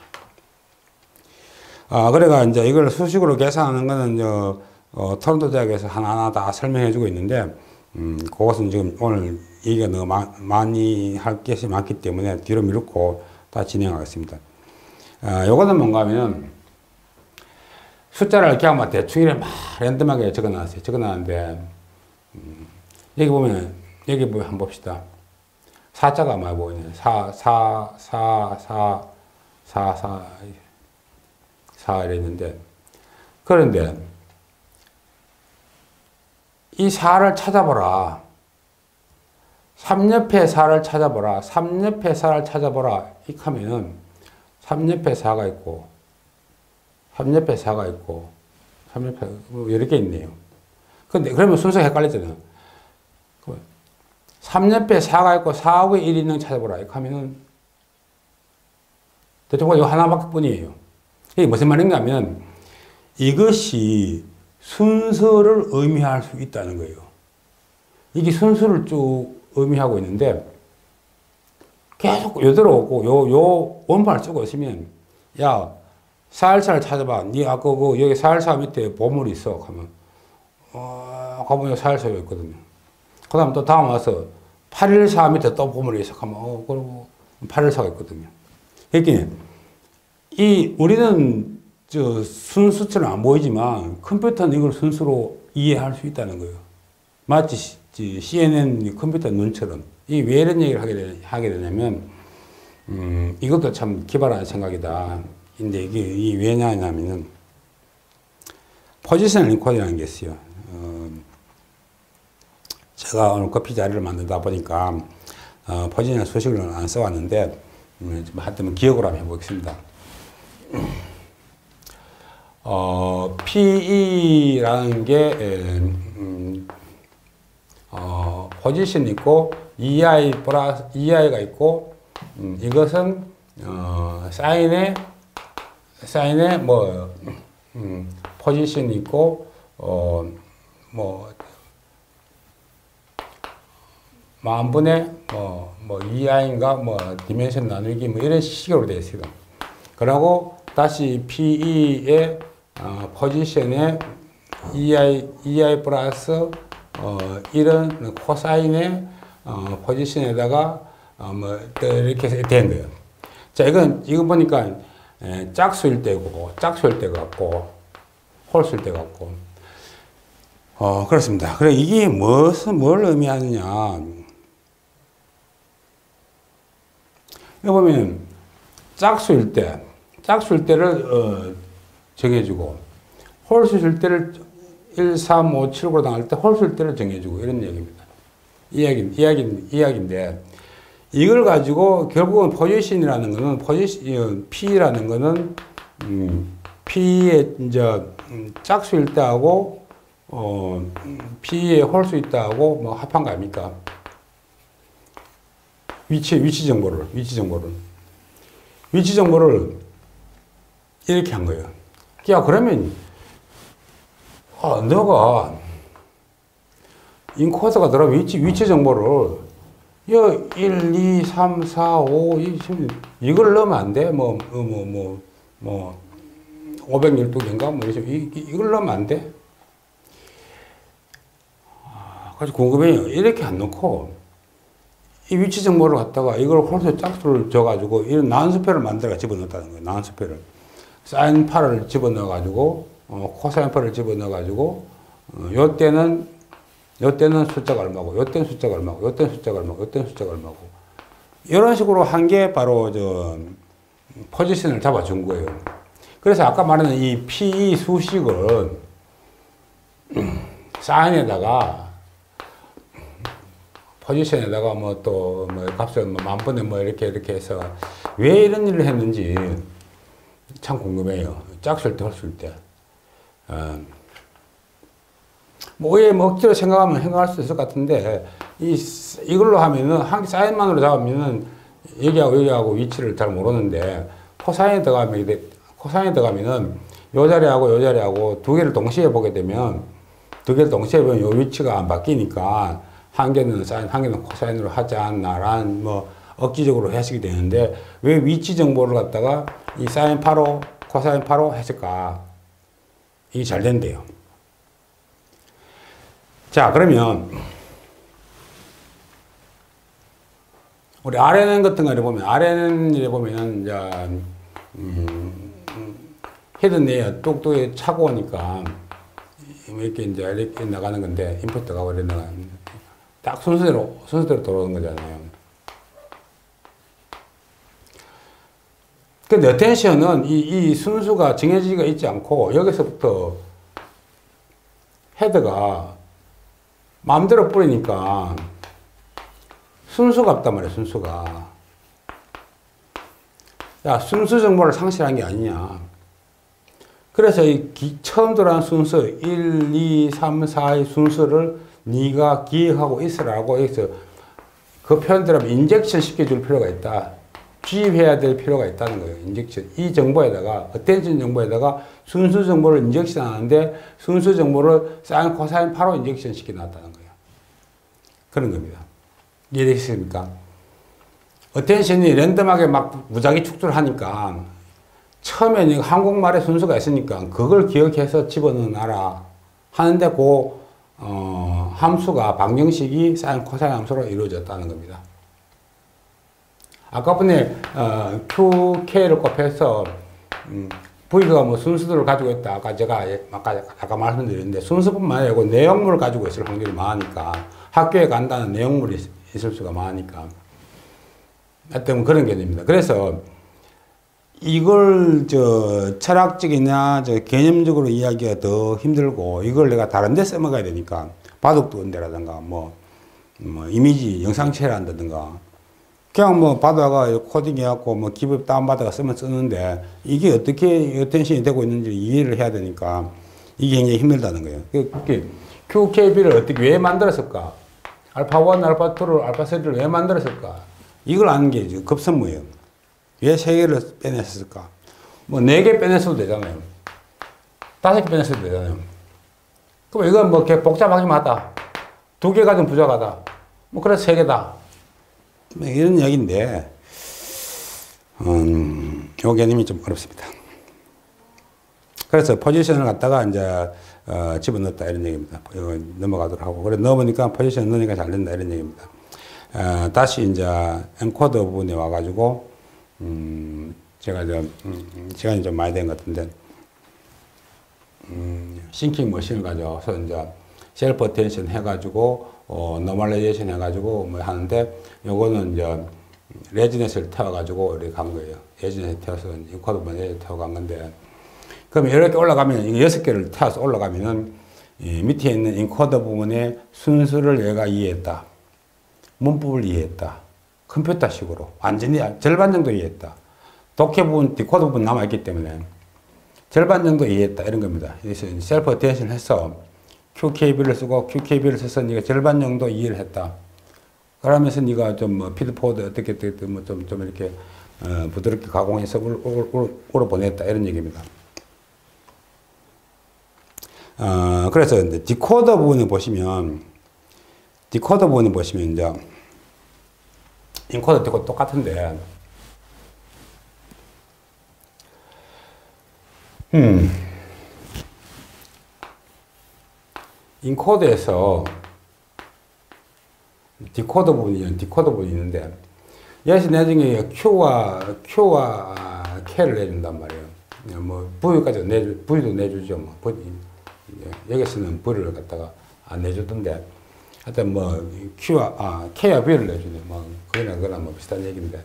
아, 그래가 이제 이걸 수식으로 계산하는 거는, 저, 어, 토론토 대학에서 하나하나 다 설명해 주고 있는데, 음, 그것은 지금 오늘 얘기가 너무 마, 많이 할 것이 많기 때문에 뒤로 미루고 다 진행하겠습니다. 아, 요거는 뭔가 하면, 숫자를 그냥 막 대충 이렇게 막 랜덤하게 적어 놨어요. 적어 놨는데, 음, 여기 보면, 여기 보면 한번 봅시다. 사자가 많이 보이네. 사, 사, 사, 사, 사, 사, 사 이랬는데, 그런데, 이 사를 찾아보라. 삼 옆에 사를 찾아보라. 삼 옆에 사를 찾아보라. 이렇게 하면은, 삼 옆에 사가 있고, 삼 옆에 사가 있고, 삼 옆에, 여러 개 있네요. 근데, 그러면 순서가 헷갈리잖아요. 삼 옆에 사가 있고, 사하고 일 있는 찾아보라. 이렇게 하면은, 대충 이거 하나밖에 뿐이에요. 이게 무슨 말인가 하면, 이것이 순서를 의미할 수 있다는 거예요. 이게 순서를 쭉 의미하고 있는데, 계속 요대로 오고, 요, 요 원판을 쓰고 있으면, 야, 사일사를 찾아봐. 니 아까 그, 여기 사일사 밑에 보물이 있어. 하면, 어, 가보면 사일사가 있거든요. 그 다음 또 다음 와서, 팔일사 밑에 또 보물이 있어. 하면, 어, 그리고 팔일사가 있거든요. 그러니까, 이, 우리는, 저, 순수처럼 안 보이지만, 컴퓨터는 이걸 순수로 이해할 수 있다는 거예요. 마치, 씨엔엔 컴퓨터 눈처럼. 이 왜 이런 얘기를 하게, 되, 하게 되냐면, 음, 이것도 참 기발한 생각이다. 근데 이게, 이 왜냐냐면은, 포지셔널 인코딩이라는 게 있어요. 어, 제가 오늘 커피 자료를 만들다 보니까, 어, 포지셔널 수식을 안 써왔는데, 음, 하여튼 기억을 한번 해보겠습니다. 어, 피이라는 게, 음, 어, 포지션 있고, 이아이 플러스, 이아이가 있고, 음, 이것은, 어, 사인에, 사인에 뭐, 음, 포지션 있고, 어, 뭐, 만분의, 뭐, 뭐, 이아이인가, 뭐, 디멘션 나누기, 뭐, 이런 식으로 되어 있어요. 그리고 다시 피이의, 어, 포지션에 이아이, 이아이 플러스, 어, 이런 코사인의, 어, 포지션에다가, 어, 뭐, 이렇게 된 거예요. 자, 이건, 이거 보니까, 에, 짝수일 때고, 짝수일 때 같고, 홀수일 때 같고, 어, 그렇습니다. 그래, 이게 무슨, 뭘 의미하느냐. 여기 보면, 짝수일 때, 짝수일 때를, 어, 정해주고, 홀수일 때를 일, 삼, 오, 칠구로 당할 때 홀수일 때를 정해주고, 이런 얘기입니다. 이야기, 이야기, 이야기인데, 이걸 가지고 결국은 포지션이라는 거는, 포지션, P라는 거는, 음, P의 이제, 음, 짝수일 때하고, 어, P의 홀수일 때하고 뭐 합한 거 아닙니까? 위치, 위치 정보를, 위치 정보를. 위치 정보를 이렇게 한 거예요. 야, 그러면, 아, 너가 인코드가 들어 위치, 위치 정보를, 야, 일, 이, 삼, 사, 오, 이, 이걸 넣으면 안 돼? 뭐, 뭐, 뭐, 뭐, 오백십이 개인가? 뭐, 이, 이걸 넣으면 안 돼? 아, 그래서 궁금해요. 이렇게 안 넣고, 이 위치 정보를 갖다가 이걸 홀수 짝수를 줘가지고, 이런 난수표를 만들어 집어넣었다는 거예요. 난수표를. 사인 팔을 집어넣어가지고, 어, 코사인 팔을 집어넣어가지고, 어, 요 때는, 요때는 숫자가 얼마고, 요때는 숫자가 얼마고, 요때는 숫자가 얼마고, 요때는 숫자가 얼마고. 이런 식으로 한 게 바로 저 포지션을 잡아준 거예요. 그래서 아까 말하는 이 피 수식을 사인에다가 포지션에다가 뭐 또 뭐 값을 뭐 만 번에 뭐 이렇게 이렇게 해서 왜 이런 일을 했는지 참 궁금해요. 짝쓸 때, 헐쓸 때. 어. 뭐, 왜, 뭐, 억지로 생각하면 생각할 수 있을 것 같은데, 이, 이걸로 하면은, 한 사인만으로 잡으면은, 여기하고 여기하고 위치를 잘 모르는데, 코사인에 들어가면, 이제, 코사인에 들어가면은, 요 자리하고 요 자리하고 두 개를 동시에 보게 되면, 두 개를 동시에 보면 요 위치가 안 바뀌니까, 한 개는 사인, 한 개는 코사인으로 하지 않나라는, 뭐, 억지적으로 해석이 되는데, 왜 위치 정보를 갖다가 이 사인 팔 호, 코사인 팔 호 했을까? 이게 잘 된대요. 자, 그러면 우리 알엔엔 같은 거를 보면 알엔엔에 보면 이제 음, 히든 똑똑히 차고 오니까 이렇게 이제 이렇게 나가는 건데 인풋 가고 이렇게 나가는 딱 순서대로 순서대로 들어오는 거잖아요. 근데 어텐션은 이, 이 순수가 정해지가 있지 않고 여기서부터 헤드가 마음대로 뿌리니까 순수가 없단 말이야, 순수가. 야, 순수 정보를 상실한 게 아니냐. 그래서 이 기, 처음 들어간 순서 일, 이, 삼, 사의 순서를 네가 기억하고 있으라고 여기서 그 표현대로 인젝션 시켜줄 필요가 있다. 주입해야 될 필요가 있다는 거예요. 인젝션. 이 정보에다가, 어텐션 정보에다가 순수 정보를 인젝션 하는데 순수 정보를 사인, 코사인, 팔 호 인젝션 시켜놨다는 거예요. 그런 겁니다. 이해되셨습니까? 어텐션이 랜덤하게 막 무작위 축소를 하니까 처음에는 한국말의 순서가 있으니까 그걸 기억해서 집어넣어놔라 하는데 그 어, 함수가 방정식이 사인, 코사인 함수로 이루어졌다는 겁니다. 아까 전에 어, 큐, K를 곱해서 음, V가 뭐 순수들을 가지고 있다. 아까 제가 아까, 아까 말씀드렸는데 순수뿐만 아니고 내용물을 가지고 있을 확률이 많으니까 학교에 간다는 내용물이 있을 수가 많으니까 하여튼 그런 개념입니다. 그래서 이걸 저 철학적이나 저 개념적으로 이야기가 더 힘들고 이걸 내가 다른 데 써먹어야 되니까 바둑 원대라든가 뭐, 뭐 이미지 영상체를 한다든가 그냥 뭐 받아가 코딩 해갖고 뭐 기법 다운받아가 쓰면 쓰는데 이게 어떻게 어텐션이 되고 있는지 이해를 해야 되니까 이게 굉장히 힘들다는 거예요. 그 큐케이비를 어떻게 왜 만들었을까? 알파 일, 알파 이를, 알파 삼을 왜 만들었을까? 이걸 아는 게 지금 급선무예요. 왜 세 개를 빼냈을까? 뭐 네 개 빼냈어도 되잖아요. 다섯 개 빼냈어도 되잖아요. 그럼 이건 뭐 복잡하기만 하다. 두 개 가지고 부족하다. 뭐 그래서 세 개다. 이런 이야기인데, 음, 요 개념이 좀 어렵습니다. 그래서 포지션을 갖다가 이제, 어, 집어넣었다 이런 얘기입니다. 이거 넘어가도록 하고. 그래, 넣어보니까 포지션 넣으니까 잘 된다 이런 얘기입니다. 어, 다시 이제 엔코더 부분에 와가지고, 음, 제가 좀, 음, 시간이 좀 많이 된 것 같은데, 음, 싱킹 머신을 가져와서 이제 셀프 어텐션 해가지고, 어, 노멀라이제이션 해가지고 뭐 하는데, 요거는 이제 레지넷을 태워가지고 이렇게 간 거예요. 레지넷 태워서 인코드 모델을 태워 간 건데, 그럼 이렇게 올라가면, 이거 여섯 개를 태워서 올라가면은, 이 밑에 있는 인코더 부분의 순수를 얘가 이해했다. 문법을 이해했다. 컴퓨터식으로. 완전히 절반 정도 이해했다. 독해 부분, 디코더 부분 남아있기 때문에 절반 정도 이해했다. 이런 겁니다. 그래서 셀프 어텐션 해서 큐케이비를 쓰고 큐케이비를 써서 네가 절반 정도 이해를 했다. 그러면서 네가 좀 뭐 피드포드 어떻게 어떻게 뭐 좀 좀 이렇게 어, 부드럽게 가공해서 우러 보냈다. 이런 얘기입니다. 어, 그래서 이제 디코더 부분을 보시면, 디코더 부분을 보시면 이제, 인코더 디코더 똑같은데, 음, 인코더에서 디코더 부분이, 디코더 부분이 있는데, 여기서 나중에 Q와, Q와 K를 내준단 말이에요. 뭐, V까지 내주, V도 내주죠. 뭐, 여기서는 V를 갖다가 안 내주던데, 하여튼 뭐 Q와 아 K와 V를 내주네. 뭐 그거나 그거나 뭐 비슷한 얘기인데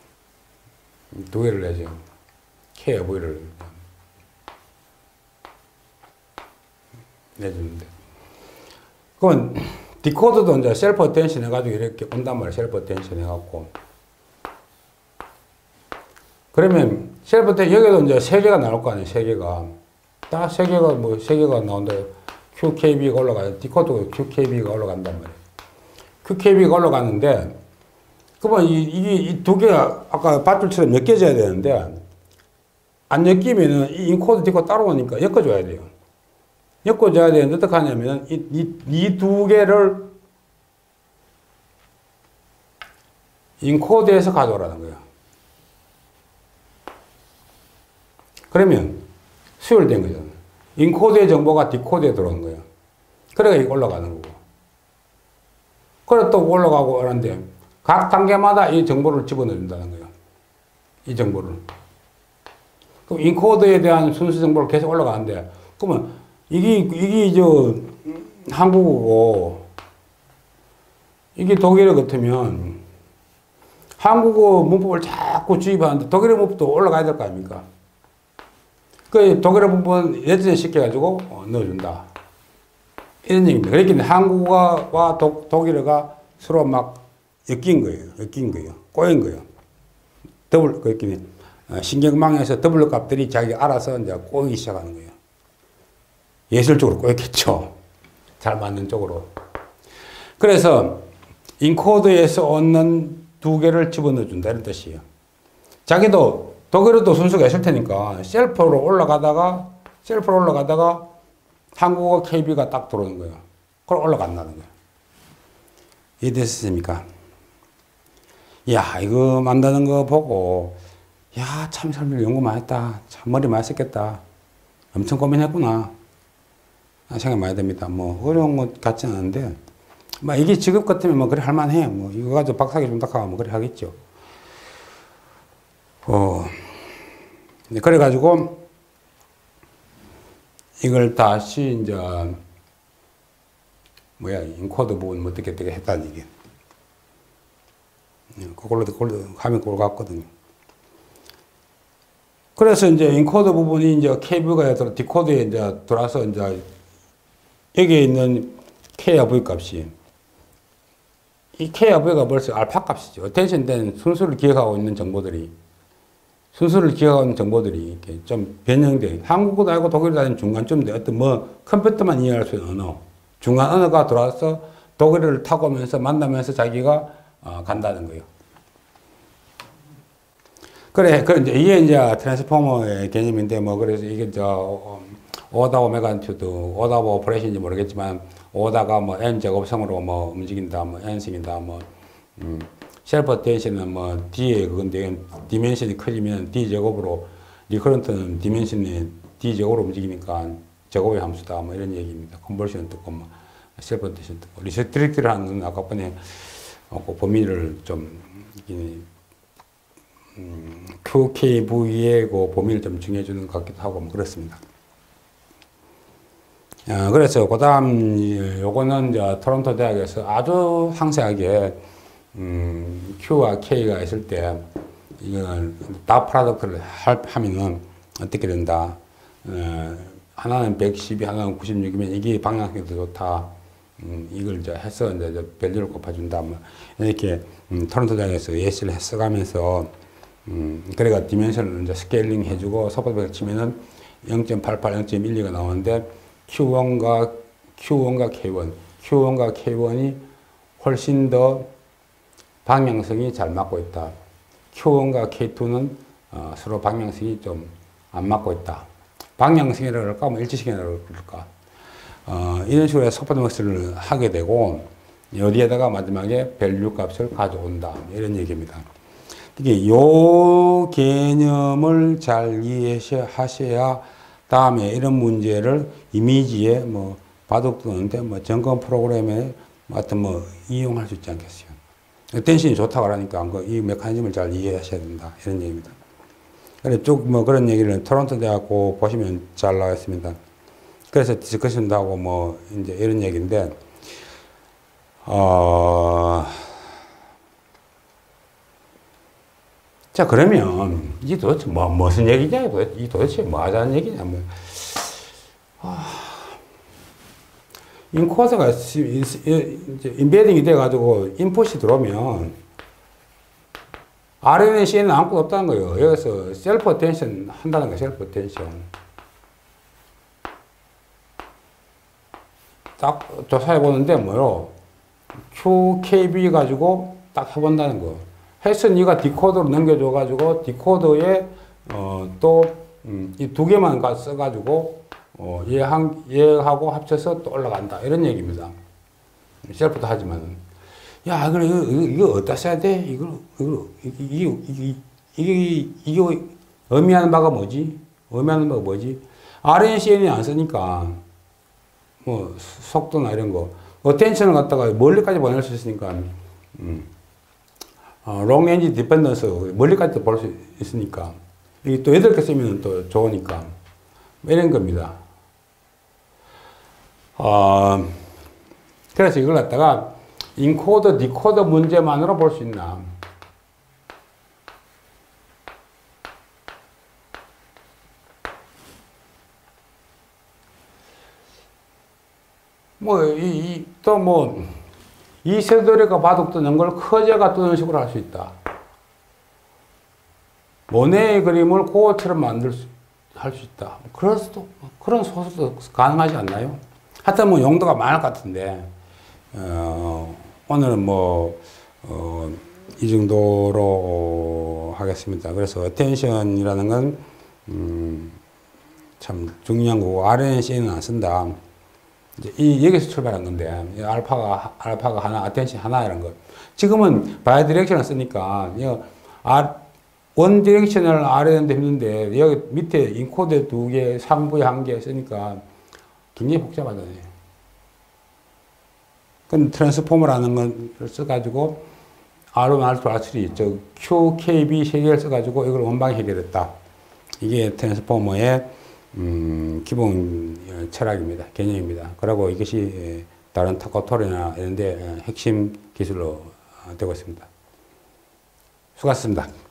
두 개를 내죠. K와 V를 내주는데. 그러면 디코더도 이제 셀프 어텐션 해가지고 이렇게 온단 말이야. 셀프 어텐션 해갖고. 그러면 셀프 어텐션 여기도 이제 세 개가 나올 거 아니에요. 세 개가. 딱 세 개가 뭐 세 개가 나온다. 큐케이비가 올라가요. 디코더가 큐케이비가 올라간단 말이에요. 큐케이비가 올라가는데, 그러면 이, 이게 이 두 개가 아까 밧줄처럼 엮여져야 되는데, 안 엮이면은 이 인코드 디코드 따라오니까 엮어줘야 돼요. 엮어줘야 되는데 어떻게 하냐면 이, 이, 이 두 개를 인코드에서 가져오라는 거예요. 그러면 수혈된 거죠. 인코드의 정보가 디코드에 들어온 거예요. 그래가 이거 올라가는 거고. 그래 또 올라가고 하는데 각 단계마다 이 정보를 집어넣는다는 거예요. 이 정보를. 그럼 인코드에 대한 순수 정보를 계속 올라가는데, 그러면 이게, 이게 저 한국어고, 이게 독일어 같으면 한국어 문법을 자꾸 주입하는데 독일어 문법도 올라가야 될 거 아닙니까? 그 독일어 문법은 예전에 시켜가지고 어, 넣어준다. 이런 얘기입니다. 그렇기 한국어와 독, 독일어가 서로 막 엮인 거예요. 엮인 거예요. 꼬인 거예요. 더블, 그렇게 신경망에서 더블 값들이 자기 알아서 이제 꼬이기 시작하는 거예요. 예술적으로 꼬였겠죠. 잘 맞는 쪽으로. 그래서 인코드에서 얻는 두 개를 집어넣어 준다. 이런 뜻이에요. 자기도 독일어도 순수가 있을 테니까 셀프로 올라가다가 셀프로 올라가다가 한국어 케이비가 딱 들어오는 거예요. 그걸 올라간다는 거예요. 이해되셨습니까? 야, 이거 만드는 거 보고 야, 참 설명 연구 많이 했다. 참 머리 많이 썼겠다. 엄청 고민했구나. 생각 많이 됩니다. 뭐 어려운 것 같지는 않은데 뭐 이게 직업 같으면 뭐 그래 할만해. 뭐 이거 가지고 박사기 좀 닦아가면 뭐 그래 하겠죠. 어, 그래가지고 이걸 다시 이제 뭐야 인코드 부분 뭐 어떻게 어떻게 했다는 얘기. 그걸로 그걸로 하면 그걸 같거든요. 그래서 이제 인코드 부분이 이제 케이브가 디코드에 이제 들어와서 이제 여기에 있는 K와 V 값이 이 K와 V가 벌써 알파 값이죠. 어텐션 된 순수를 기억하고 있는 정보들이 순수를 기억하고 있는 정보들이 이렇게 좀 변형된 한국어도 알고 독일어도 아닌 중간쯤인데 어떤 뭐 컴퓨터만 이해할 수 있는 언어 중간 언어가 들어와서 독일어를 타고 오면서 만나면서 자기가 어, 간다는 거예요. 그래, 그래 이제 이게 이제 트랜스포머의 개념인데 뭐 그래서 이게 저 오다 오메가 투 오다 오퍼레이션인지 모르겠지만 오다가 뭐 n 제곱성으로 뭐 움직인다, 뭐 n 승이다, 뭐 음, 셀프 어텐션은 뭐 d의 그건데 디멘션이 커지면 d 제곱으로 리커런트는 디멘션이 d 제곱으로 움직이니까 제곱의 함수다, 뭐 이런 얘기입니다. 컨버션 듣고 뭐 셀프 어텐션 듣고 리스트릭트를 하는 아까 번에 그 범위를 좀 음, 큐케이브이의 그 범위를 좀 정해주는 것 같기도 하고 뭐 그렇습니다. 어, 그래서 그 다음 요거는 이제 토론토 대학에서 아주 상세하게 음, Q와 K가 있을 때 이걸 다 프로덕트를 하면은 어떻게 된다. 어, 하나는 백십이 하나는 구십육이면 이게 방향성이 더 좋다. 음, 이걸 이제 해서 이제 밸류를 곱해준다. 뭐 이렇게 음, 토론토 대학에서 예시를 해석하면서 음, 그래가 디멘션을 이제 스케일링 해주고 서포트백을 치면은 영 점 팔팔, 영 점 일이가 나오는데 큐 원과 큐 원과 케이 원, 큐 원과 케이 원이 훨씬 더 방향성이 잘 맞고 있다. 큐 원과 케이 투는 어, 서로 방향성이 좀 안 맞고 있다. 방향성이라고 그럴까, 뭐 일치성이라고 그럴까. 어, 이런 식으로 서포트맥스를 하게 되고 여기에다가 마지막에 밸류 값을 가져온다. 이런 얘기입니다. 이게 요 개념을 잘 이해하셔야 다음에 이런 문제를 이미지에 뭐 바둑도 오는데 뭐 점검 프로그램에 하여튼 뭐 이용할 수 있지 않겠어요. 텐션이 좋다고 하니까 이 메커니즘을 잘 이해하셔야 된다. 이런 얘기입니다. 그래 쭉 뭐 그런 얘기를 토론토 대학교 보시면 잘 나와 있습니다. 그래서 디스커션도 하고 뭐 이제 이런 얘기인데 어, 자, 그러면, 이게 도대체 뭐, 무슨 얘기냐? 이 도대체 뭐 하자는 얘기냐? 뭐. 아, 인코더가 이제 인베딩이 돼가지고 인풋이 들어오면 알엔에이, 씨엔은 아무것도 없다는 거예요. 여기서 셀프 어텐션 한다는 거예요. 셀프 어텐션. 딱 조사해 보는데 뭐요? 큐케이비 가지고 딱 해본다는 거. 해서 네가 디코더로 넘겨줘가지고 디코더에 어, 또 이 두 개만 써가지고 어, 얘 한, 얘하고 합쳐서 또 올라간다. 이런 얘기입니다. 셀프도 하지만. 야, 그래, 이거, 이거, 이거 어디다 써야 돼? 이거, 이거, 이게, 이게, 이게, 이게 의미하는 바가 뭐지? 의미하는 바가 뭐지? 알엔에이, 씨엔이 안 쓰니까, 뭐, 속도나 이런 거. 어텐션을 갖다가 멀리까지 보낼 수 있으니까, 음, 어, 롱 렌지 디펜던스, 멀리까지 볼 수 있으니까. 이게 또 여덟 개 쓰면 또 좋으니까. 이런 겁니다. 어, 그래서 이걸 갖다가 인코더, 디코더 문제만으로 볼 수 있나. 뭐, 이, 이, 또 뭐, 이세돌이가 바둑 두는 걸 커제가 두는 식으로 할 수 있다. 모네의 그림을 그것처럼 만들 수, 할 수 있다. 그래서도, 그런 소설도 가능하지 않나요? 하여튼 뭐 용도가 많을 것 같은데, 어, 오늘은 뭐, 어, 이 정도로 하겠습니다. 그래서 어텐션이라는 건, 음, 참 중요한 거고, 알엔에이, 씨엔은 안 쓴다. 이제 이, 여기서 출발한 건데, 알파가, 알파가 하나, 어텐션 하나 이런 거. 지금은 바이 디렉션을 쓰니까, 아, 원 디렉션을 알아내는데 힘든데, 여기 밑에 인코더 두 개, 상부에 한 개 쓰니까 굉장히 복잡하잖아요. 그럼 트랜스포머라는 걸 써가지고, 알 원, 알 투, 알 쓰리, 저 큐, 케이, 비 세 개를 써가지고 이걸 원방에 해결했다. 이게 트랜스포머의 음, 기본 철학입니다. 개념입니다. 그리고 이것이 다른 타코토리나 이런 데 핵심 기술로 되고 있습니다. 수고하셨습니다.